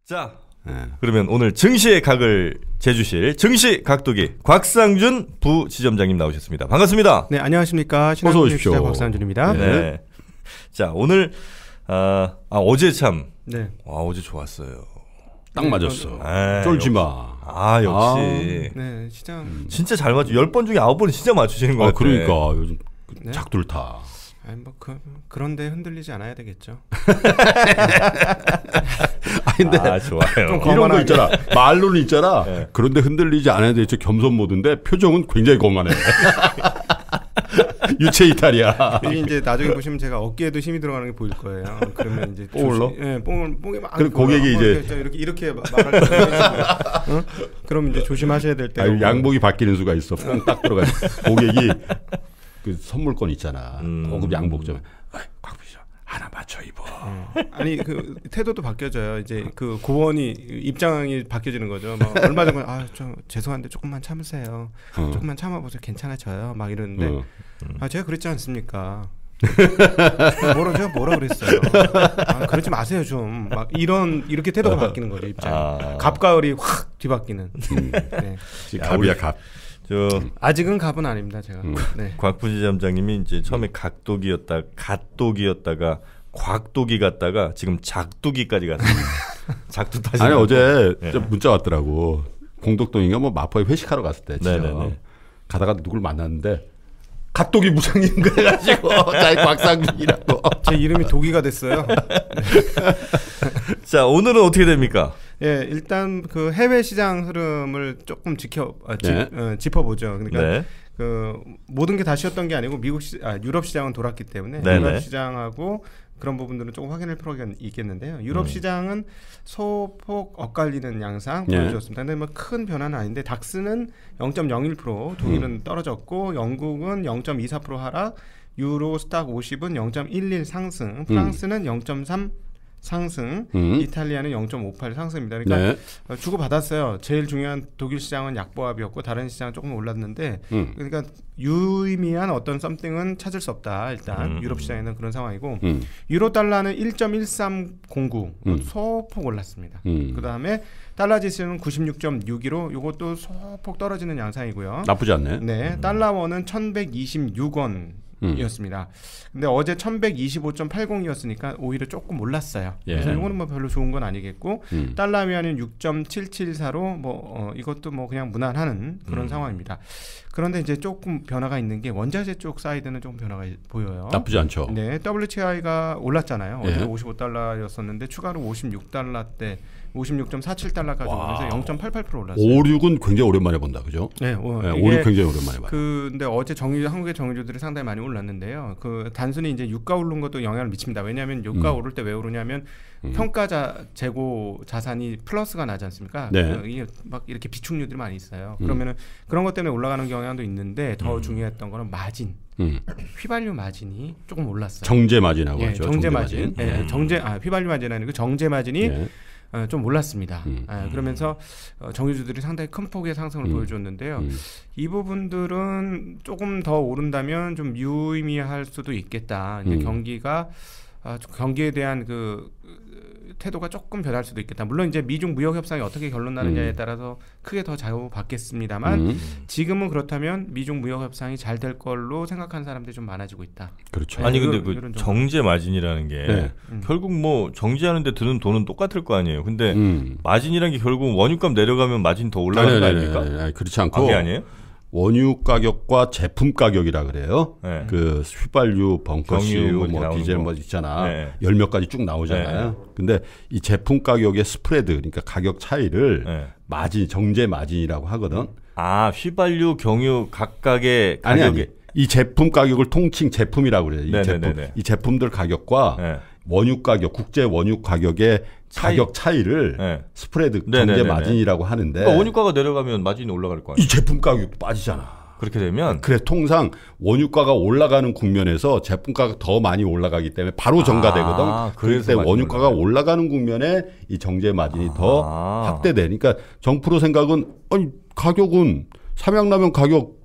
자, 그러면 오늘 증시의 각을 재주실 증시 각도기 곽상준 부지점장님 나오셨습니다. 반갑습니다. 네, 안녕하십니까. 어서 오십시오. 곽상준입니다. 네. 자, 오늘 어제 참 어제 좋았어요. 딱 맞았어. 쫄지 마. 역시. 네, 시장 진짜 잘 맞죠. 10번 중에 9번은 진짜 맞추시는 것 같아요. 그러니까 요즘 작둘타. 그런데 흔들리지 않아야 되겠죠. 근데 좋아요. 이런 거 있잖아. 말로는 있잖아. 네. 그런데 흔들리지 않아야 되겠죠. 겸손 모드인데 표정은 굉장히 거만해. 유체 이탈이야. 이게 이제 나중에 보시면 제가 어깨에도 힘이 들어가는 게 보일 거예요. 그러면 이제 뽕을로? 뽕이 막. 그럼 고객이 이제 이렇게 말할 때, 그럼 이제 조심하셔야 될 때. 양복이 바뀌는 수가 있어. 뽕 딱 들어가. 고객이 그 선물권 있잖아. 고급 양복 좀. 곽부장 하나 맞춰 입어. 아니 그 태도도 바뀌어져요. 이제 그 고원이 입장이 바뀌어지는 거죠. 막 얼마 전에 좀 죄송한데 조금만 참으세요. 조금만 참아보세요. 괜찮아져요. 막 이러는데 제가 그랬지 않습니까? 뭐라 그랬어요. 그러지 마세요 좀. 막 이렇게 태도가 바뀌는 거죠. 입장. 갑가을이 확 뒤바뀌는. 네. 갑이야 갑. 아직은 갑은 아닙니다 제가. 네. 곽 부지점장님이 이제 처음에 갓독이었다가 곽독이 갔다가 지금 작독이까지 갔습니다. 작두 타시. 아니 어제 문자 왔더라고. 공덕동인가 마포에 회식하러 갔을 때 가다가 누굴 만났는데 갓독이 부장님 그래가지고 곽상준이라고. 제 이름이 독이가 됐어요. 자, 오늘은 어떻게 됩니까? 예, 일단 그 해외 시장 흐름을 조금 짚어보죠. 그러니까 그 모든 게 다시였던 게 아니고 유럽 시장은 돌았기 때문에 유럽 시장하고 그런 부분들은 조금 확인할 필요가 있겠는데요. 유럽 시장은 소폭 엇갈리는 양상 보여주었습니다. 근데 큰 변화는 아닌데 닥스는 0.01%, 독일은 떨어졌고 영국은 0.24% 하락, 유로 스탁 50은 0.11 상승, 프랑스는 0.3 상승, 이탈리아는 0.58 상승입니다. 그러니까 주고받았어요. 제일 중요한 독일 시장은 약보합이었고 다른 시장은 조금 올랐는데 그러니까 유의미한 어떤 썸띵은 찾을 수 없다. 일단 유럽 시장에는 그런 상황이고 유로 달러는 1.1309 소폭 올랐습니다. 그 다음에 달러 지수는 96.61로 이것도 소폭 떨어지는 양상이고요. 나쁘지 않네. 네, 달러원은 1126원 이었습니다. 근데 어제 1125.80이었으니까 오히려 조금 올랐어요. 그래서 이거는 별로 좋은 건 아니겠고 달러 위안은 6.774로 이것도 그냥 무난하는 그런 상황입니다. 그런데 이제 조금 변화가 있는 게 원자재 쪽 사이드는 조금 변화가 보여요. 나쁘지 않죠. 네, WTI가 올랐잖아요. 어제 55달러였었는데 추가로 56달러대 56.47달러까지 오면서 0.88% 올랐어요. 56은 굉장히 오랜만에 본다, 그죠? 네, 56 굉장히 오랜만에 봐요. 근데 어제 한국의 정유주들이 상당히 많이 올랐는데요. 그 단순히 이제 유가 오른 것도 영향을 미칩니다. 왜냐하면 유가 오를 때 왜 오르냐면 평가자 재고 자산이 플러스가 나지 않습니까? 이게 막 이렇게 비축류들이 많이 있어요. 그러면은 그런 것 때문에 올라가는 경향도 있는데 더 중요했던 거는 마진. 휘발유 마진이 조금 올랐어요. 정제 마진하고 하죠. 정제 마진. 휘발유 마진이 아니고 정제 마진이 좀 올랐습니다. 그러면서 정유주들이 상당히 큰 폭의 상승을 보여줬는데요. 이 부분들은 조금 더 오른다면 좀 유의미할 수도 있겠다. 이제 경기에 대한 그 태도가 조금 변할 수도 있겠다. 물론 이제 미중 무역 협상이 어떻게 결론 나느냐에 따라서 크게 더 좌우받겠습니다만 지금은 그렇다면 미중 무역 협상이 잘 될 걸로 생각하는 사람들이 좀 많아지고 있다. 그렇죠. 아니 근데 그 정제 마진이라는 게 결국 정제하는데 드는 돈은 똑같을 거 아니에요. 근데 마진이라는 게 결국 원유값 내려가면 마진 더 올라가는 거 아닙니까? 그렇지 않고 그게 아니에요? 원유 가격과 제품 가격이라 그래요. 그 휘발유, 벙커유, 디젤 있잖아. 열 몇 가지 쭉 나오잖아요. 근데 이 제품 가격의 스프레드, 그러니까 가격 차이를 마진, 정제 마진이라고 하거든. 휘발유, 경유 각각의 가격이 아니. 이 제품 가격을 통칭 제품이라고 그래요. 이 제품들 가격과 원유 가격, 국제 원유 가격의 가격 차이를 스프레드 정제 마진이라고 하는데 그러니까 원유가가 내려가면 마진이 올라갈 거 아니에요. 이 제품 가격도 빠지잖아. 그렇게 되면 그래 통상 원유가가 올라가는 국면에서 제품가가 더 많이 올라가기 때문에 바로 전가되거든. 그래서 원유가가 올라가는 국면에 이 정제 마진이 더 확대돼. 그러니까 정프로 생각은 아니 가격은 삼양라면 가격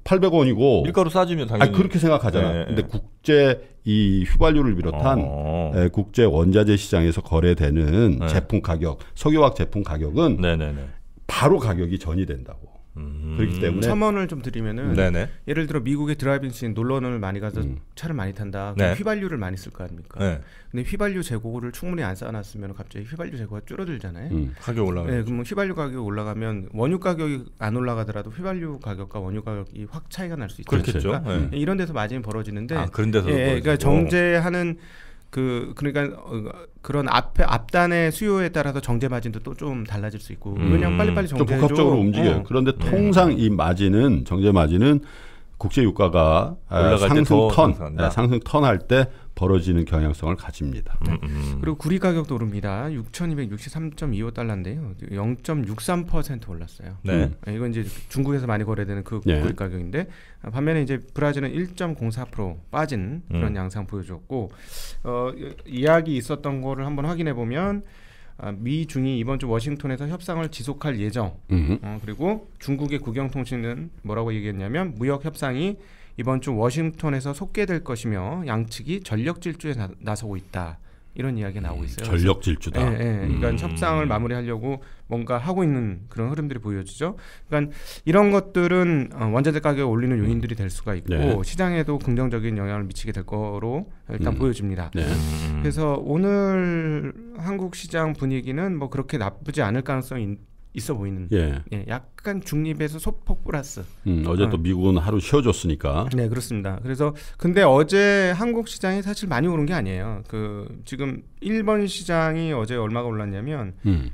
800원이고 밀가루 싸지면 당연히 그렇게 생각하잖아. 근데 국제 이 휘발유를 비롯한 국제 원자재 시장에서 거래되는 제품 가격, 석유화학 제품 가격은 바로 가격이 전이 된다고. 그렇기 때문에 첨언을 좀 드리면은 예를 들어 미국의 드라이빙 씬 놀러를 많이 가서 차를 많이 탄다. 그럼 휘발유를 많이 쓸 거 아닙니까? 근데 휘발유 재고를 충분히 안 쌓아놨으면 갑자기 휘발유 재고가 줄어들잖아요. 가격 올라가요. 그럼 휘발유 가격이 올라가면 원유 가격이 안 올라가더라도 휘발유 가격과 원유 가격이 확 차이가 날 수 있죠. 그렇겠죠. 이런 데서 마진이 벌어지는데. 그런 데서. 그러니까 정제하는 그러니까 그런 앞단의 수요에 따라서 정제 마진도 또 좀 달라질 수 있고 왜냐하면 빨리빨리 정제해줘. 복합적으로 움직여요. 그런데 통상 이 마진은 정제 마진은 국제 유가가 상승 턴할 때 벌어지는 경향성을 가집니다. 그리고 구리 가격도 오릅니다. 6,263.25달러인데요. 0.63% 올랐어요. 이건 이제 중국에서 많이 거래되는 그 구리 가격인데 반면에 이제 브라질은 1.04% 빠진 그런 양상 보여줬고 이야기 있었던 거를 한번 확인해 보면 미중이 이번 주 워싱턴에서 협상을 지속할 예정. 그리고 중국의 국영통신은 뭐라고 얘기했냐면 무역 협상이 이번 주 워싱턴에서 속개될 것이며 양측이 전력 질주에 나서고 있다. 이런 이야기가 나오고 있어요. 전력 질주다. 그러니까 협상을 마무리하려고 뭔가 하고 있는 그런 흐름들이 보여지죠. 그러니까 이런 것들은 원자재 가격을 올리는 요인들이 될 수가 있고 시장에도 긍정적인 영향을 미치게 될 거로 일단 보여집니다. 그래서 오늘 한국 시장 분위기는 뭐 그렇게 나쁘지 않을 가능성이 있어 보이는. 약간 중립에서 소폭 플러스. 어제 또 미국은 하루 쉬어줬으니까. 네, 그렇습니다. 그래서 근데 어제 한국 시장이 사실 많이 오른 게 아니에요. 지금 일본 시장이 어제 얼마가 올랐냐면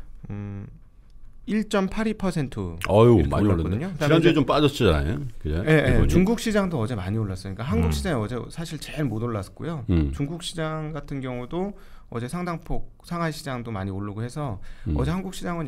1.82%. 어유 많이 올랐거든요. 지난주에 좀 빠졌잖아요. 그죠? 중국 시장도 어제 많이 올랐어요. 그러니까 한국 시장이 어제 사실 제일 못 올랐고요. 중국 시장 같은 경우도 어제 상당폭 상하이 시장도 많이 오르고 해서 어제 한국 시장은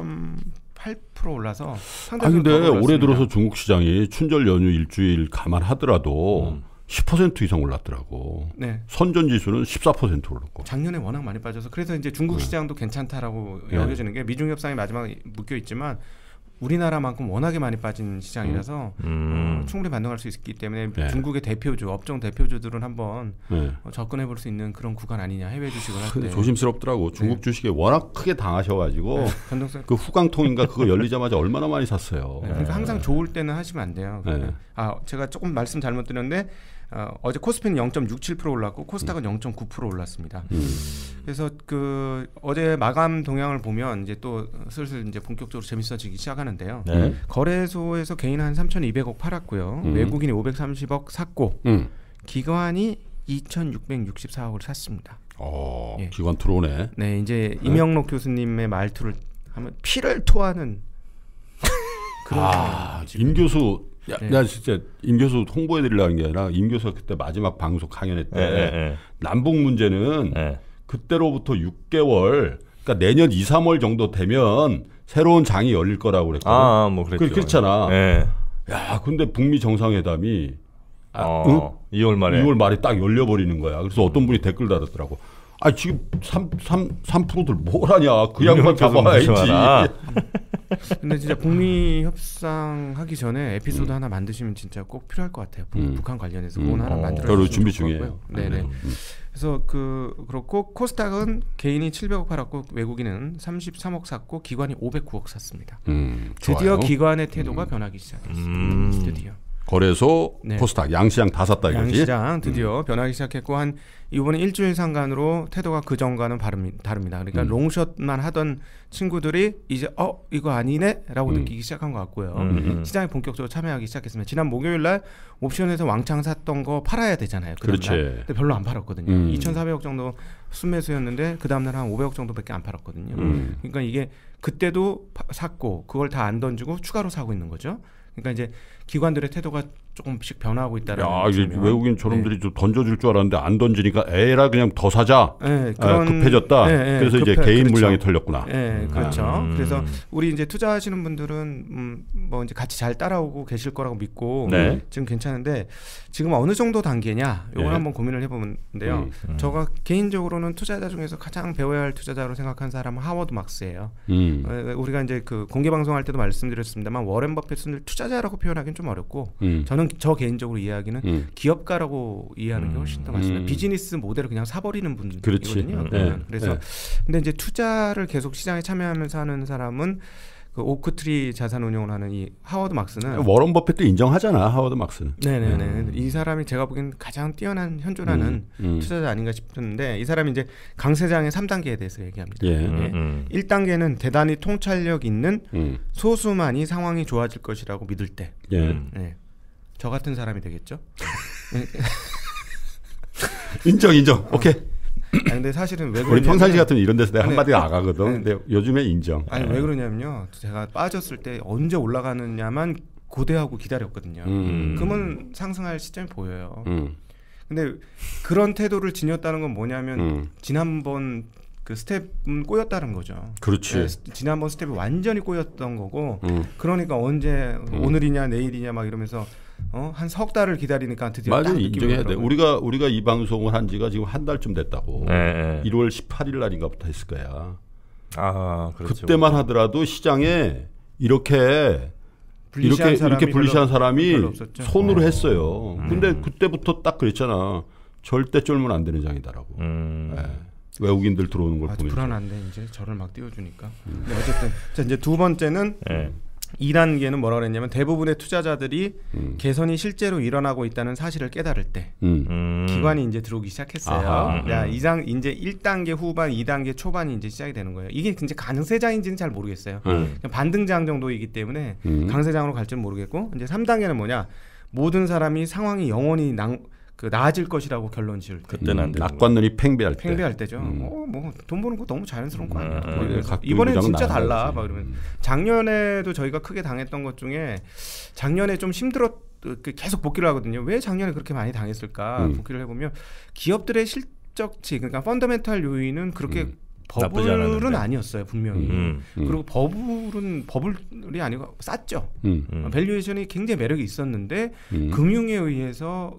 0.8% 올라서 상당히 근데 올해 들어서 중국 시장이 춘절 연휴 일주일 감안하더라도 10% 이상 올랐더라고. 선전 지수는 14% 올랐고. 작년에 워낙 많이 빠져서 그래서 이제 중국 시장도 괜찮다라고 여겨지는 게 미중 협상이 마지막에 묶여 있지만 우리나라만큼 워낙에 많이 빠진 시장이라서 충분히 반등할 수 있기 때문에 중국의 대표주, 업종 대표주들은 한번 접근해 볼 수 있는 그런 구간 아니냐, 해외 주식을 할 때. 조심스럽더라고. 중국 주식에 워낙 크게 당하셔가지고 그 후광통인가 그거 열리자마자 얼마나 많이 샀어요. 그러니까 항상 좋을 때는 하시면 안 돼요. 제가 조금 말씀 잘못 드렸는데 어제 코스피는 0.67% 올랐고 코스닥은 0.9% 올랐습니다. 그래서 어제 마감 동향을 보면 이제 또 슬슬 이제 본격적으로 재밌어지기 시작하는데요. 거래소에서 개인 한 3,200억 팔았고요. 외국인이 530억 샀고 기관이 2,664억을 샀습니다. 기관 들어오네. 네, 이제 이명록 교수님의 말투를 하면 피를 토하는 그런. 임 교수. 나 진짜 임 교수 홍보해드리려는 게 아니라 임 교수가 그때 마지막 방송 강연회 때 남북 문제는 그때로부터 6개월, 그러니까 내년 2, 3월 정도 되면 새로운 장이 열릴 거라고 그랬거든. 뭐 그랬죠. 그렇잖아. 야, 근데 북미 정상회담이 2월 말에 딱 열려버리는 거야. 그래서 어떤 분이 댓글 달았더라고. 지금 3%들 뭘 하냐. 그 양반 잡아야지. 근데 진짜 북미 협상하기 전에 에피소드 하나 만드시면 진짜 꼭 필요할 것 같아요. 북한 관련해서 그건 하나 만들어주시면 준비 중이에요. 네네. 그래서 그렇고 코스닥은 개인이 700억 팔았고 외국인은 33억 샀고 기관이 509억 샀습니다. 드디어 기관의 태도가 변하기 시작했습니다. 드디어. 거래소, 코스닥, 양시장 다 샀다 이거지? 양시장 드디어 변하기 시작했고 이번에 일주일 상간으로 태도가 그 전과는 다릅니다. 그러니까 롱숏만 하던 친구들이 이제 이거 아니네? 라고 느끼기 시작한 것 같고요. 시장에 본격적으로 참여하기 시작했습니다. 지난 목요일 날 옵션에서 왕창 샀던 거 팔아야 되잖아요. 그렇지. 근데 별로 안 팔았거든요. 2,400억 정도 순매수였는데 그 다음날 한 500억 정도밖에 안 팔았거든요. 그러니까 이게 그때도 샀고 그걸 다 안 던지고 추가로 사고 있는 거죠. 그러니까 이제 기관들의 태도가 조금씩 변화하고 있다는. 외국인 저놈들이 좀 던져줄 줄 알았는데 안 던지니까 에라 그냥 더 사자. 급해졌다. 그래서 이제 개인 물량이 털렸구나. 그렇죠. 그래서 우리 이제 투자하시는 분들은 뭐 이제 같이 잘 따라오고 계실 거라고 믿고 지금 괜찮은데 지금 어느 정도 단계냐? 요걸 한번 고민을 해보는데요. 제가 개인적으로는 투자자 중에서 가장 배워야 할 투자자로 생각하는 사람은 하워드 막스예요. 우리가 이제 그 공개 방송할 때도 말씀드렸습니다만 워렌 버핏을 투자자라고 표현하기는 좀 어렵고 저는 저 개인적으로 이해하기는 기업가라고 이해하는 게 훨씬 더 맞습니다. 비즈니스 모델을 그냥 사버리는 분이거든요. 그래서 근데 이제 투자를 계속 시장에 참여하면서 하는 사람은 그 오크트리 자산운용을 하는 이 하워드 막스는 워런 버핏도 인정하잖아. 하워드 막스는. 네네네. 이 사람이 제가 보기엔 가장 뛰어난 현존하는 투자자 아닌가 싶은데 이 사람이 이제 강세장의 3단계에 대해서 얘기합니다. 1단계는 대단히 통찰력 있는 소수만이 상황이 좋아질 것이라고 믿을 때. 저 같은 사람이 되겠죠. 인정. 오케이. 근데 사실은 왜 그러냐면 우리 평상시 같으면 이런 데서 내가 한마디 나가거든. 근데 요즘에 인정. 왜 그러냐면요. 제가 빠졌을 때 언제 올라가느냐만 고대하고 기다렸거든요. 그러면 상승할 시점이 보여요. 근데 그런 태도를 지녔다는 건 뭐냐면 지난번 그 스텝은 꼬였다는 거죠. 그렇지. 지난번 스텝이 완전히 꼬였던 거고 그러니까 언제 오늘이냐 내일이냐 막 이러면서 한 석 달을 기다리니까 드디어 맞아, 인정해야 돼. 우리가 이 방송을 한 지가 지금 한 달쯤 됐다고. 1월 18일 날인가부터 했을 거야. 그렇죠. 그때만 하더라도 시장에 이렇게 불리시한 사람이 손으로 했어요. 근데 그때부터 딱 그랬잖아. 절대 쫄면 안 되는 장이다라고. 외국인들 들어오는 걸 보면 불안한데 이제 저를 막 띄워주니까. 근데 어쨌든 자, 이제 두 번째는 2단계는 뭐라 그랬냐면 대부분의 투자자들이 개선이 실제로 일어나고 있다는 사실을 깨달을 때 기관이 이제 들어오기 시작했어요. 이제 1단계 후반, 2단계 초반이 이제 시작이 되는 거예요. 이게 이제 강세장인지는 잘 모르겠어요. 반등장 정도이기 때문에 강세장으로 갈지는 모르겠고 이제 3단계는 뭐냐? 모든 사람이 상황이 영원히 나아질 것이라고 결론 지을 때. 그때는 안 되는 낙관론이 팽배할 때죠. 뭐 돈 버는 거 너무 자연스러운 거 아니야. 이번엔 진짜 달라. 막 이러면 작년에도 저희가 크게 당했던 것 중에 작년에 좀 계속 복귀를 하거든요. 왜 작년에 그렇게 많이 당했을까? 복귀를 해보면 기업들의 실적치, 그러니까 펀더멘탈 요인은 그렇게 버블은 아니었어요, 분명히. 그리고 버블이 아니고 쌌죠. 밸류에이션이 굉장히 매력이 있었는데 금융에 의해서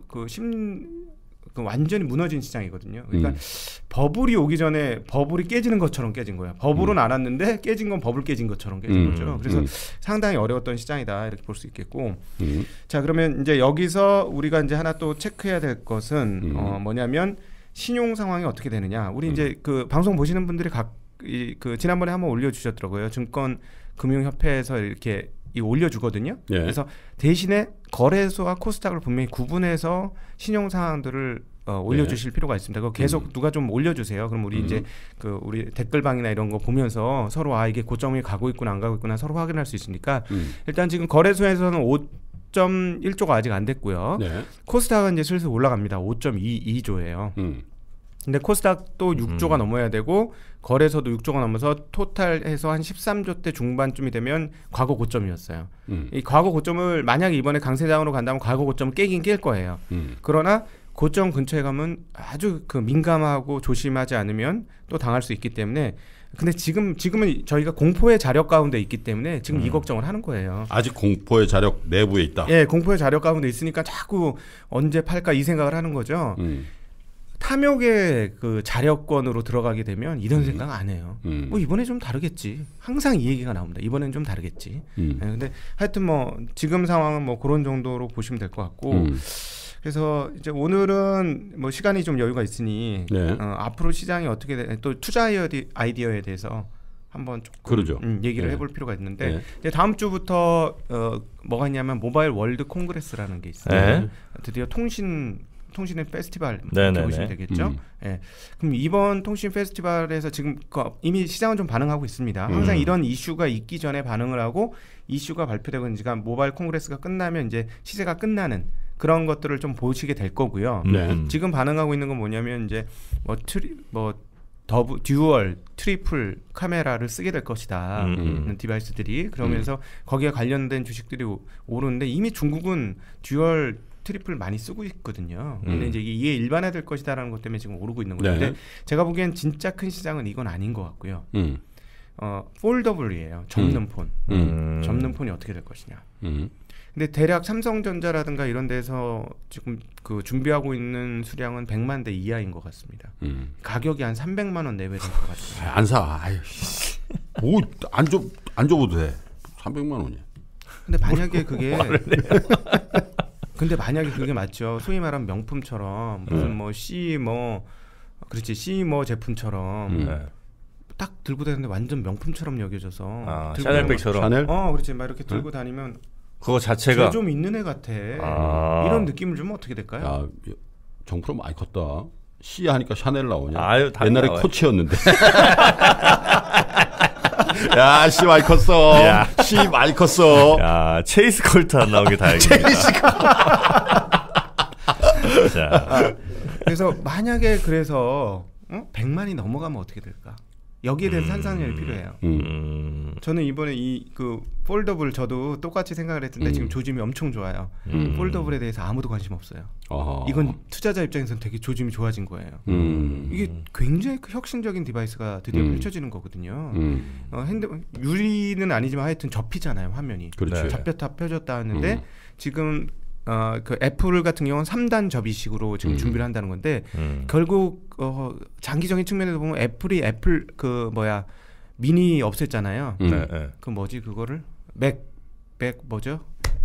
완전히 무너진 시장이거든요. 그러니까 버블이 오기 전에 버블이 깨지는 것처럼 깨진 거예요. 버블은 안 왔는데 깨진 건 버블 깨진 것처럼 깨진 거죠. 그래서 상당히 어려웠던 시장이다 이렇게 볼 수 있겠고. 자, 그러면 이제 여기서 우리가 이제 하나 또 체크해야 될 것은 뭐냐면 신용 상황이 어떻게 되느냐. 우리 이제 그 방송 보시는 분들이 지난번에 한번 올려주셨더라고요. 증권금융협회에서 이렇게 올려주거든요. 그래서 대신에 거래소와 코스닥을 분명히 구분해서 신용 상황들을 올려주실 필요가 있습니다. 그거 계속 누가 좀 올려주세요. 그럼 우리 이제 우리 댓글방이나 이런 거 보면서 서로 이게 고점이 가고 있구나 안 가고 있구나 서로 확인할 수 있으니까 일단 지금 거래소에서는 5.1조가 아직 안 됐고요. 코스닥은 이제 슬슬 올라갑니다. 5.22조예요. 근데 코스닥도 6조가 넘어야 되고 거래소도 6조가 넘어서 토탈해서 한 13조 대 중반쯤이 되면 과거 고점이었어요. 이 과거 고점을 만약에 이번에 강세장으로 간다면 과거 고점을 깨긴 깰 거예요. 그러나 고점 근처에 가면 아주 민감하고 조심하지 않으면 또 당할 수 있기 때문에 근데 지금은 저희가 공포의 자력 가운데 있기 때문에 지금 이 걱정을 하는 거예요. 아직 공포의 자력 내부에 있다. 예, 공포의 자력 가운데 있으니까 자꾸 언제 팔까 이 생각을 하는 거죠. 탐욕의 자력권으로 들어가게 되면 이런 생각 안 해요. 뭐 이번에 좀 다르겠지. 항상 이 얘기가 나옵니다. 이번엔 좀 다르겠지. 근데 하여튼 뭐 지금 상황은 뭐 그런 정도로 보시면 될 것 같고. 그래서 이제 오늘은 뭐 시간이 좀 여유가 있으니 앞으로 시장이 어떻게 또 투자 아이디어에 대해서 한번 조금 얘기를 해볼 필요가 있는데 이제 다음 주부터 뭐가 있냐면 모바일 월드 콩그레스라는 게 있어요. 드디어 통신의 페스티벌 이렇게 보시면 되겠죠. 그럼 이번 통신 페스티벌에서 지금 이미 시장은 좀 반응하고 있습니다. 항상 이런 이슈가 있기 전에 반응을 하고 이슈가 발표되고 그러니까 모바일 콩그레스가 끝나면 이제 시세가 끝나는 그런 것들을 좀 보시게 될 거고요. 지금 반응하고 있는 건 뭐냐면 이제 듀얼, 트리플 카메라를 쓰게 될 것이다. 디바이스들이 그러면서 거기에 관련된 주식들이 오르는데 이미 중국은 듀얼, 트리플 많이 쓰고 있거든요. 근데 이제 이게 일반화될 것이다라는 것 때문에 지금 오르고 있는 건데 제가 보기엔 진짜 큰 시장은 이건 아닌 것 같고요. 폴더블이에요. 접는 폰. 접는 폰이 어떻게 될 것이냐. 근데 대략 삼성전자라든가 이런 데서 지금 그 준비하고 있는 수량은 100만 대 이하인 것 같습니다. 가격이 한 300만 원 내외 될 것 같아요. 안 사. 뭐안 줘봐도 돼. 300만 원이야. 근데 만약에 그게 근데 만약에 그게 맞죠. 소위 말하면 명품처럼 무슨 뭐 C 뭐 제품처럼 딱 들고 다니는데 완전 명품처럼 여겨져서 샤넬백처럼. 샤넬? 그렇지. 막 이렇게 들고 다니면 그거 자체가 좀 있는 애 같아. 이런 느낌을 주면 어떻게 될까요? 야, 정프로 많이 컸다. C 하니까 샤넬 나오냐? 나와요. 옛날에 코치였는데. 야, C 많이 컸어. 야. C 많이 컸어. 야, 체이스 컬트 안 나오게 다행이다. 자. 그래서 만약에 그래서 100만이 넘어가면 어떻게 될까? 여기에 대한 상상력이 필요해요. 저는 이번에 그 폴더블 저도 똑같이 생각을 했는데 지금 조짐이 엄청 좋아요. 폴더블에 대해서 아무도 관심 없어요. 이건 투자자 입장에서는 되게 조짐이 좋아진 거예요. 이게 굉장히 혁신적인 디바이스가 드디어 펼쳐지는 거거든요. 유리는 아니지만 하여튼 접히잖아요, 화면이. 그렇죠. 잡혔다 펴졌다 하는데 지금 그 애플 같은 경우는 3단 접이식으로 지금 준비를 한다는 건데 결국 장기적인 측면에서 보면 애플이 미니 없앴잖아요. 그 뭐지 그거를 맥 뭐죠?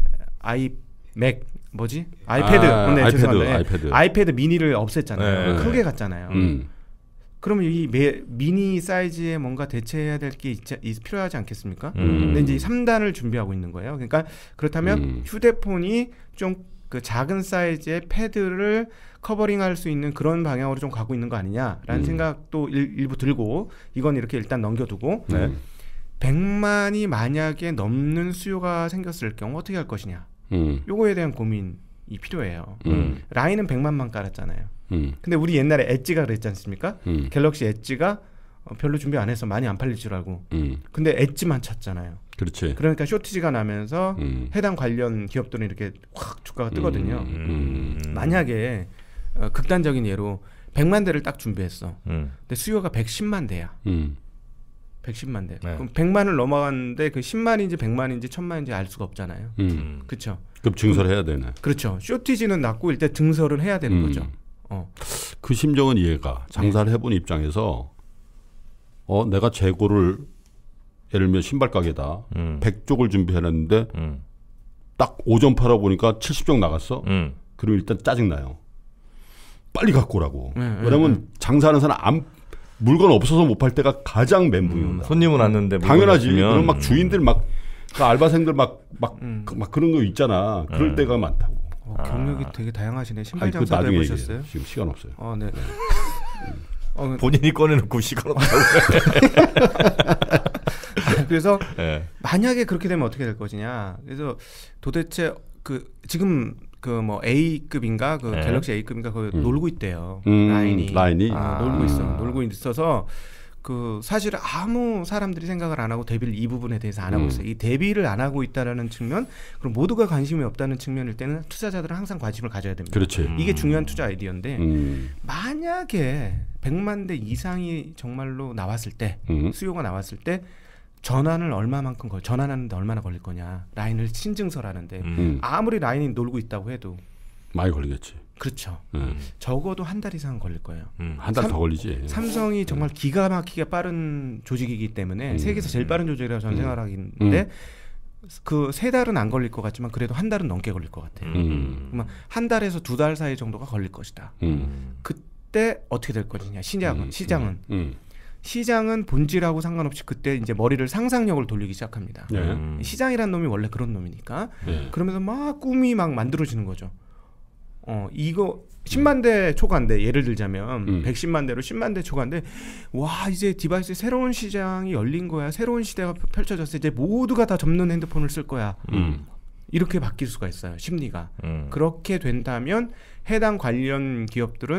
아이패드. 아이패드 미니를 없앴잖아요. 크게 갔잖아요. 그러면 이 미니 사이즈에 뭔가 대체해야 될 게 필요하지 않겠습니까? 근데 이제 3단을 준비하고 있는 거예요. 그러니까 그렇다면 휴대폰이 좀 그 작은 사이즈의 패드를 커버링할 수 있는 그런 방향으로 좀 가고 있는 거 아니냐라는 생각도 일부 들고 이건 이렇게 일단 넘겨두고 100만이 만약에 넘는 수요가 생겼을 경우 어떻게 할 것이냐. 요거에 대한 고민이 필요해요. 라인은 100만만 깔았잖아요. 근데 우리 옛날에 엣지가 그랬지 않습니까? 갤럭시 엣지가 별로 준비 안 해서 많이 안 팔릴 줄 알고 근데 엣지만 찾잖아요. 그렇지. 그러니까 쇼티지가 나면서 해당 관련 기업들은 이렇게 확 주가가 뜨거든요. 만약에 극단적인 예로 100만 대를 딱 준비했어. 근데 수요가 110만 대야. 110만 대. 그럼 100만을 넘어갔는데 그 10만인지 100만인지 1000만인지 알 수가 없잖아요. 그렇죠. 그럼 증설해야 되네. 그렇죠. 쇼티지는 났고 일단 증설은 해야 되는 거죠. 그 심정은 이해가. 장사를 해본 입장에서 내가 재고를 예를 들면 신발 가게다. 100쪽을 준비해놨는데 딱 5점 팔아보니까 70쪽 나갔어. 그럼 일단 짜증나요. 빨리 갖고 오라고. 왜냐면 장사하는 사람 물건 없어서 못 팔 때가 가장 멘붕이야. 손님은 왔는데 당연하지. 그럼 막 주인들 그 알바생들 막 그런 거 있잖아. 그럴 때가 많다고. 경력이 되게 다양하시네. 신발 장사도 해보셨어요? 지금 시간 없어요. 네. 본인이 꺼내놓고 시간 없다고. 그래서 만약에 그렇게 되면 어떻게 될 것이냐. 그래서 도대체 지금 그 뭐 A급인가 갤럭시 A급인가 놀고 있대요. 라인이 놀고 있어서 그 사실 아무 사람들이 생각을 안 하고 대비를 이 부분에 대해서 안 하고 있어요. 이 대비를 안 하고 있다라는 측면, 그리고 모두가 관심이 없다는 측면일 때는 투자자들은 항상 관심을 가져야 됩니다. 그렇지. 이게 중요한 투자 아이디어인데 만약에 100만 대 이상이 정말로 나왔을 때, 수요가 나왔을 때 전환을 얼마만큼 전환하는데 얼마나 걸릴 거냐. 라인을 신증설하는데 아무리 라인이 놀고 있다고 해도 많이 걸리겠지. 그렇죠. 적어도 한 달 이상 걸릴 거예요. 한 달 더 걸리지. 삼성이 정말 기가 막히게 빠른 조직이기 때문에 세계에서 제일 빠른 조직이라고 저는 생각하는데 그 3달은 안 걸릴 것 같지만 그래도 한 달은 넘게 걸릴 것 같아요. 그러면 한 달에서 2달 사이 정도가 걸릴 것이다. 그때 어떻게 될 것이냐. 시장은 본질하고 상관없이 그때 이제 머리를 상상력을 돌리기 시작합니다. 시장이란 놈이 원래 그런 놈이니까. 그러면서 막 꿈이 막 만들어지는 거죠. 이거 10만 대 초과인데 예를 들자면 110만 대로 10만 대 초과인데 와 이제 디바이스 새로운 시장이 열린 거야. 새로운 시대가 펼쳐졌어. 이제 모두가 다 접는 핸드폰을 쓸 거야. 이렇게 바뀔 수가 있어요. 심리가. 그렇게 된다면 해당 관련 기업들은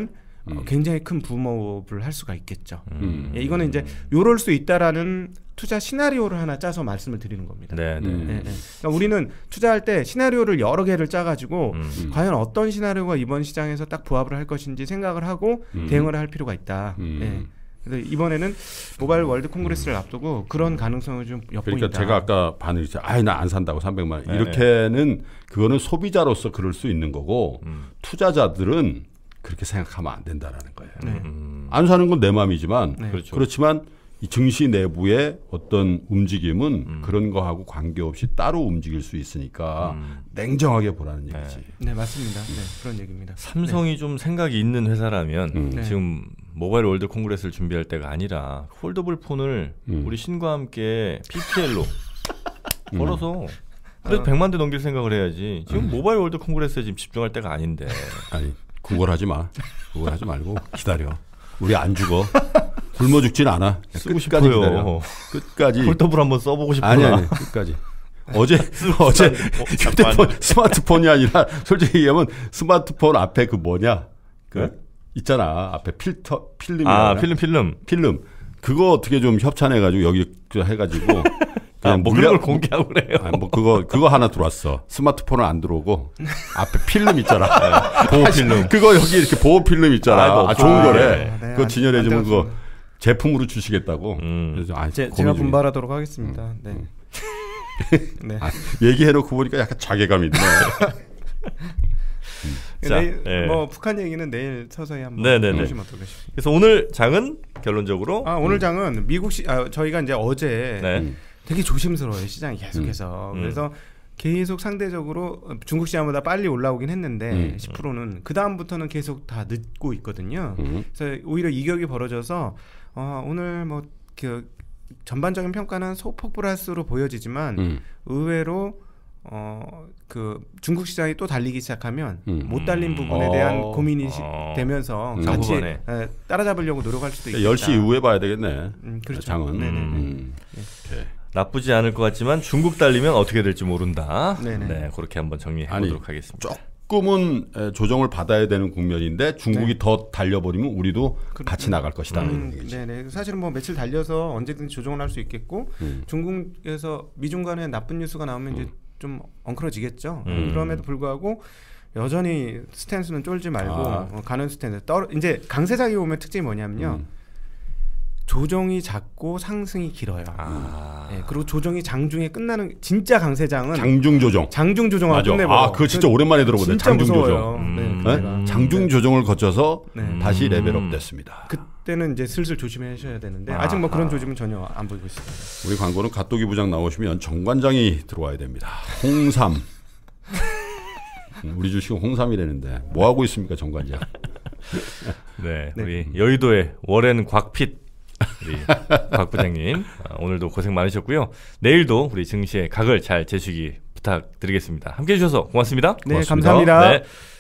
굉장히 큰 붐업을 할 수가 있겠죠. 예, 이거는 이제 요럴 수 있다라는 투자 시나리오를 하나 짜서 말씀을 드리는 겁니다. 네, 네. 예, 예. 그러니까 우리는 투자할 때 시나리오를 여러 개를 짜가지고 과연 어떤 시나리오가 이번 시장에서 딱 부합을 할 것인지 생각을 하고 대응을 할 필요가 있다. 예. 그래서 이번에는 모바일 월드 콩그레스를 앞두고 그런 가능성을 좀 엿보인다. 그러니까 제가 아까 반응했죠. 나 안 산다고 300만 원. 이렇게는 그거는 소비자로서 그럴 수 있는 거고 투자자들은 그렇게 생각하면 안 된다라는 거예요. 안 사는 건 내 마음이지만 그렇죠. 그렇지만 이 증시 내부의 어떤 움직임은 그런 거하고 관계없이 따로 움직일 수 있으니까 냉정하게 보라는 얘기지. 네, 맞습니다. 네, 그런 얘기입니다. 삼성이 좀 생각이 있는 회사라면 지금 모바일 월드 콩그레스를 준비할 때가 아니라 폴더블 폰을 우리 신과 함께 PPL로 걸어서 그래도 100만 대 넘길 생각을 해야지. 지금 모바일 월드 콩그레스에 지금 집중할 때가 아닌데. 아니, 구걸하지 마. 구걸하지 말고 기다려. 우리 안 죽어. 굶어 죽진 않아. 쓰고 싶어요. 기다려. 끝까지. 폴더블 한번 써보고 싶구나. 아니, 끝까지. 어제 휴대폰 스마트폰이 아니라 솔직히 얘기하면 스마트폰 앞에 그 뭐냐 있잖아. 앞에 필름이 필름 그거 어떻게 좀 협찬해가지고 여기 해가지고 그냥 뭐 그런 걸 공개하고 그래요. 뭐 그거 하나 들어왔어. 스마트폰은 안 들어오고 앞에 필름 있잖아. 보호 필름. 그거 여기 이렇게 보호 필름 있잖아. 좋은 거래. 그거 진열해주면 그거 제품으로 주시겠다고. 그래서 제가 분발하도록 하겠습니다. 네. 네. 얘기해놓고 보니까 약간 자괴감이 있네. 자, 뭐 북한 얘기는 내일 서서히 한번 보시면 어떠겠습니까? 그래서 오늘 장은 결론적으로 오늘 장은 저희가 이제 어제 되게 조심스러워요. 시장이 계속해서. 그래서 계속 상대적으로 중국 시장보다 빨리 올라오긴 했는데 10%는 그 다음부터는 계속 다 늦고 있거든요. 그래서 오히려 이격이 벌어져서 오늘 뭐 그 전반적인 평가는 소폭 플러스로 보여지지만 의외로 그 중국 시장이 또 달리기 시작하면 못 달린 부분에 대한 고민이 되면서 같이 따라잡으려고 노력할 수도 있겠다. 10시 이후에 봐야 되겠네. 그렇죠. 장은. 나쁘지 않을 것 같지만 중국 달리면 어떻게 될지 모른다. 네, 그렇게 한번 정리해보도록 하겠습니다. 조금은 조정을 받아야 되는 국면인데 중국이 더 달려버리면 우리도 같이 나갈 것이다. 네네. 사실은 뭐 며칠 달려서 언제든지 조정을 할 수 있겠고 중국에서 미중 간에 나쁜 뉴스가 나오면 이제 좀 엉클어지겠죠. 그럼에도 불구하고 여전히 스탠스는 쫄지 말고 가는 스탠스. 이제 강세장이 오면 특징이 뭐냐면요. 조정이 작고 상승이 길어요. 네, 그리고 조정이 장중에 끝나는 진짜 강세장은 장중 조정하고 끝내버려. 그거 진짜 오랜만에 들어보네. 장중 조정. 네? 장중 조정을 거쳐서 다시 레벨업 됐습니다. 그때는 이제 슬슬 조심하셔야 되는데 아직 뭐 그런 조짐은 전혀 안 보이고 있습니다. 우리 광고는 갓도기 부장 나오시면 정관장이 들어와야 됩니다. 홍삼. 우리 주식은 홍삼이라는데 뭐 하고 있습니까, 정관장? 네, 우리 여의도의 워렌 곽핏 우리 곽 부장님 오늘도 고생 많으셨고요. 내일도 우리 증시의 각을 잘 재시기 부탁드리겠습니다. 함께해 주셔서 고맙습니다. 네, 감사합니다. 네.